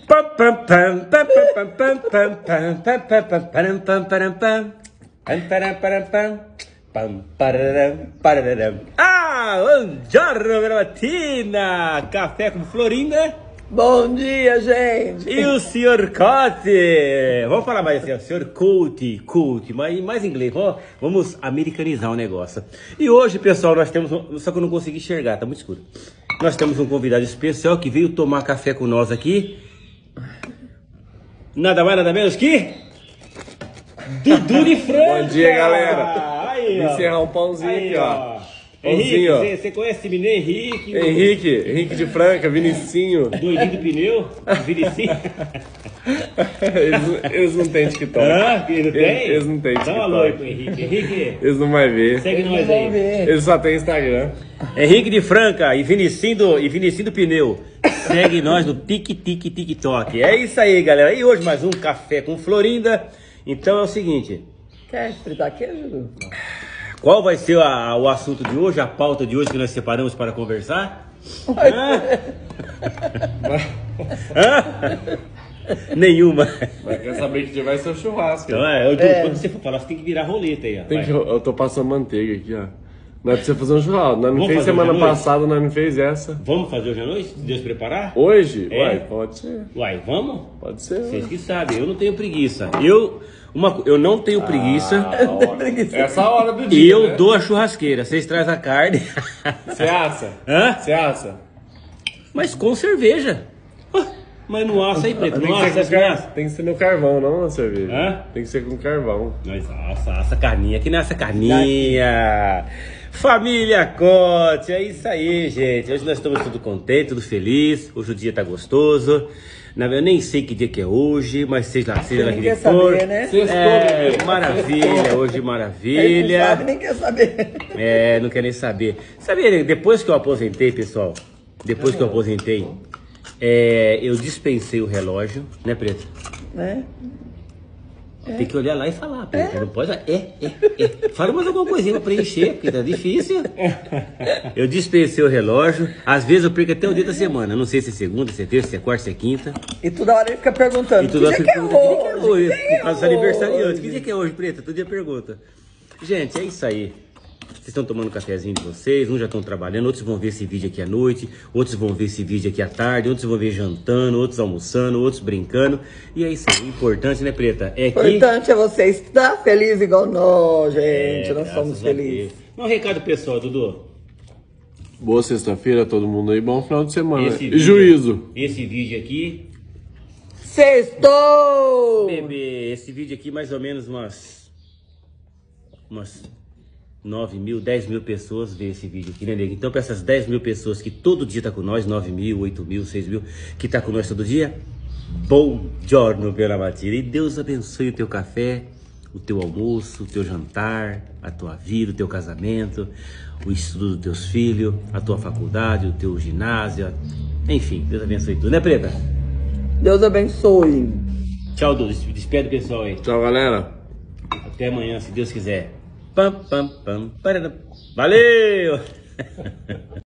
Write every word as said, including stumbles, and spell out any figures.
Ah, buongiorno, mattina! Café com Florinda. Bom dia, gente! E o senhor Cote? Vamos falar mais assim, o senhor Cote, Cote, mais, mais inglês, vamos, vamos americanizar o negócio. E hoje, pessoal, nós temos, um, só que eu não consegui enxergar, tá muito escuro. Nós temos um convidado especial que veio tomar café com nós aqui. Nada mais, nada menos que... Dudu de Franca! Bom dia, galera! Aí, Vou ó. encerrar um pãozinho Aí, aqui, ó. ó. Pãozinho, Henrique, ó. você, você conhece esse menino Henrique? Henrique, Henrique de Franca, Vinicinho. Doidinho do pneu? Vinicinho? eles, eles não têm TikTok. Hã? Eles não tem? Eles, eles não têm Dá TikTok. um alô pro Henrique. Henrique, Eles não vão ver. segue nós Vamos aí. ver. Eles só têm Instagram. Henrique de Franca e Vinicinho do, e Vinicinho do Pneu. Segue nós no Tic Tic TikTok. É isso aí, galera. E hoje mais um Café com Florinda. Então é o seguinte. Quer fritar queijo, Dudu? Qual vai ser a- o assunto de hoje, a pauta de hoje que nós separamos para conversar? Hã? Hã? Nenhuma. Mas quer saber que dia vai ser o churrasco. Então, é, eu, É. quando você for falar, você tem que virar roleta aí. Ó. Tem Vai. que, eu tô passando manteiga aqui, ó. Não é pra você fazer um churrasco. Nós não Vamos fez fazer semana hoje à noite? passada, nós não fez essa. Vamos fazer hoje à noite, se Deus preparar? Hoje? É. Uai, pode ser. Uai, vamos? Pode ser. Vocês que sabem, eu não tenho preguiça. Eu, uma, co- eu não tenho preguiça Essa hora do e dia, eu né? dou a churrasqueira. Vocês trazem a carne. Você assa? Hã? Você assa? Mas com cerveja. Ah, mas não assa aí, preto. Tem Não que, ser assa, com assim, car... assa. Tem que ser no carvão, não na cerveja. Hã? Tem que ser com carvão. Nós assa, assa carninha. Aqui nessa carninha. Família Cote, é isso aí, gente. Hoje nós estamos tudo contentes, tudo feliz. Hoje o dia tá gostoso. Na verdade, eu nem sei que dia que é hoje, mas seja lá, seja lá que Nem dia quer for. saber, né? Sextou, É, bebê. maravilha, hoje Ele não maravilha. sabe, nem quer saber. É, não quer nem saber. Sabe, depois que eu aposentei, pessoal, depois que eu aposentei, é, eu dispensei o relógio, né, Preto? Né? Tem que olhar lá e falar, Preto. Não pode. É, é, é. Fala mais alguma coisinha pra preencher, porque tá difícil. Eu dispensei o relógio. Às vezes eu perco até o dia da semana. Não sei se é segunda, se é terça, se é quarta, se é quinta. E toda hora ele fica perguntando, E que tudo dia que é pergunta, "Que dia que é hoje? hoje?" Que dia Por causa dos é aniversariantes. hoje? Que dia que é hoje, Preta? Todo dia pergunta. Gente, é isso aí. Vocês estão tomando um cafezinho de vocês, uns já estão trabalhando, outros vão ver esse vídeo aqui à noite, outros vão ver esse vídeo aqui à tarde, outros vão ver jantando, outros almoçando, outros brincando. E é isso aí. O importante, né, Preta? É O que... importante é você estar feliz igual nós, gente. É, nós graças somos a Deus. felizes. Um recado pessoal, Dudu. Boa sexta-feira, todo mundo aí. Bom final de semana. Esse E vídeo- juízo. Esse vídeo aqui, Sextou! bebê, esse vídeo aqui mais ou menos umas... Umas... nove mil, dez mil pessoas vê esse vídeo aqui, né, nego? Então, para essas dez mil pessoas que todo dia tá com nós, nove mil, oito mil, seis mil, que tá com nós todo dia, bom giorno pela mattina. E Deus abençoe o teu café, o teu almoço, o teu jantar, a tua vida, o teu casamento, o estudo dos teus filhos, a tua faculdade, o teu ginásio, enfim, Deus abençoe tudo, né, Preta? Deus abençoe. Tchau, Dudu, despede o pessoal aí. Tchau, galera. Até amanhã, se Deus quiser. Pam, pam, pam, pararam. Valeu!